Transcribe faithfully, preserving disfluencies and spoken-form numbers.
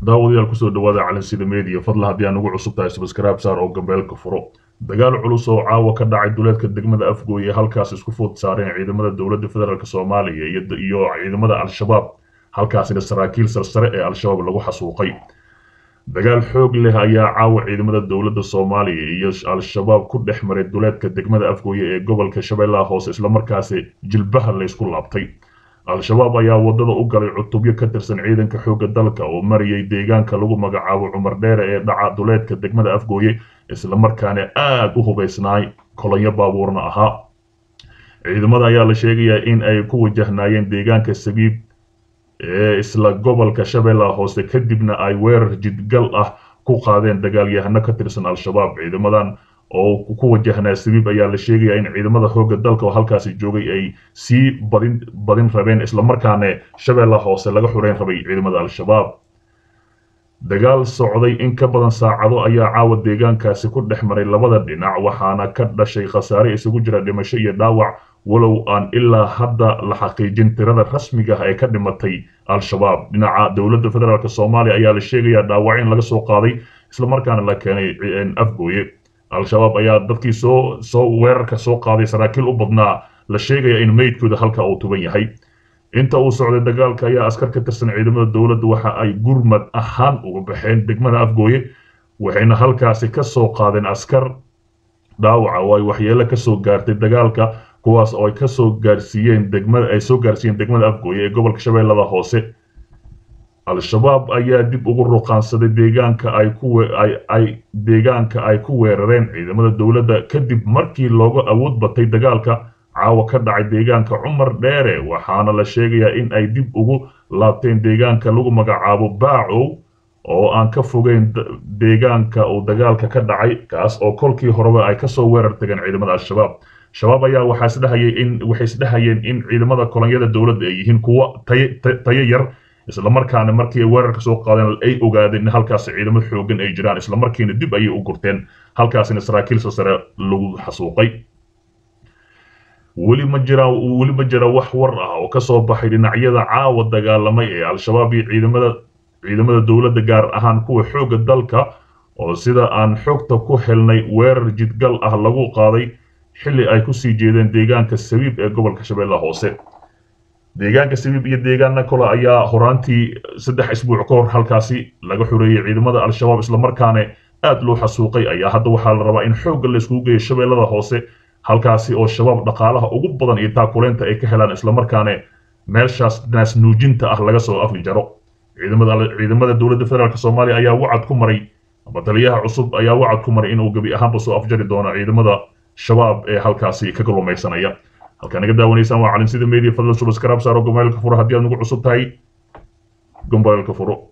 daawadayaal ku soo dhawaada calansida media fadlan haddii aan ugu cusub tahay subscribe saar oo gambeelka furo dagaal culus oo caawa ka dhacay duleedka degmada Afgooye halkaas isku food saareen ciidamada dawladda federaalka Soomaaliya iyo iyo ciidamada al-shabaab halkaasina saraakiil sarsare ee al-shabaab lagu xasuuqay dagaal xoog leh ayaa caawa ciidamada dawladda Soomaaliya iyo al-shabaab ku dhex maray duleedka degmada Afgooye ee gobolka Shabeellaha Hoose isla markaasina jilbaha la isku laabtay al-shabaab ayaa wadada u galay cutubyo ka tirsan ciidanka xoogga dalka oo mariyay deegaanka lagu magacaabo Cumar Dheere ee dhaca duleedka degmada Afgooye isla markaana aad u hubaysnaay kolonyo baabuurna ahaa ciidamada ayaa la sheegayaa in ay ku wajahnaayeen deegaanka Sabiib ee isla gobolka Shabeellaha Hoose kadibna ay weerar jidgal ah ku qaadeen dagaalyahano ka tirsan al-shabaab ciidamadan oo ku wajahnaa Sabiib ayaa la sheegayaa in ciidamada xoogga dalka oo halkaas joogay ay si badin badin rabeen isla markaana Shabeellaha Hoose laga xureyn rabay ciidamada al-shabaab dagaal socday in ka badan saacado ayaa caawa deegaankaasi ku dhex maray labada dhinac waxaana ka dhashay khasaare isugu jira dhimasho iyo dhaawac walow aan ilaa hadda la xaqiijin tirada rasmiga ah ee ka dhimatay al-shabaab dhinaca dawladda federaalka Soomaaliya ayaa la sheegayaa dhaawac in laga soo qaaday isla markaana la keenay Afgooye al-shabaab ayaa dadkii soo soo weerarka soo qaaday saraakiil u badnaa la sheegaya in meydkooda halka uu tuban yahay inta uu socday dagaalka ayaa askar ka tirsan ciidamada dawladda waxa ay gurmad ahaan uga baxeen degmada Afgooye waxayna halkaasi ka soo qaadeen askar dhaawaca oo ay waxyeelo ka soo gaartay dagaalka kuwaas oo ay ka soo gaarsiiyeen degmada ay soo gaarsiiyeen degmada Afgooye ee gobolka Shabeellaha Hoose al-shabaab ayaa dib ugu ruqaansaday deegaanka ay ku ay ay deegaanka ay ku weerareen ciidamada dawladda kadib markii looga awood batay dagaalka caawa ka dhacay deegaanka Cumar Dheere waxaana la sheegayaa in ay dib ugu laabteen deegaanka lagu magacaabo Baacow oo aan ka fogeyn deegaanka oo dagaalka ka dhacay kaas oo kolkii horeba ay ka soo weerar tageen ciidamada al-shabaab shabaab ayaa waxa isdhahayay in waxay isdhahayeen in ciidamada kolonyada dawladda ay yihiin kuwa tayo yar isla markaana markii weerarka soo qaadeen ay ogaadeen in halkaas ciidamada xoogan ay jiraan isla markiina dib ayay u gurteen halkaasina saraakiil sare lagu xasuuqay weli ma jira weli ma jira wax war ah oo ka soo baxay dhinacyada caawa dagaalamay ee al-shabaab iyo ciidamada ciidamada dawladda gaar ahaan kuwa xoogga dalka oo sida aan xogta ku helnay weerar jidgal ah lagu qaaday xilli ay ku sii jeedeen deegaanka Sabiib ee gobolka Shabeellaha Hoose deegaanka Sabiib iyo deegaanka kale ayaa horaantii saddex isbuuc ka hor halkaasi laga xureeyay ciidamada al-shabaab isla markaana aad loo xasuuqay ayaa hadda waxaa la rabaa in xoog la isku geeyo Shabeellaha Hoose halkaasi oo shabaab dhaqaalaha ugu badan iyo taakuleenta ay ka helaan isla markaana meelshaas naas nuujinta ah laga soo afli jaro ciidamada ciidamada dawladda federaalka Soomaaliya ayaa wacad ku maray ama taliyaha cusub ayaa wacad ku maray inuu gabi ahaanba soo afjari doono ciidamada shabaab ee halkaasi ka kalluumaysanaya halkaan naga daawanaysaan waa calansida media fadlan subscribe saaro gambeelka furo haddii aad ugu cusub tahay gambeelka furo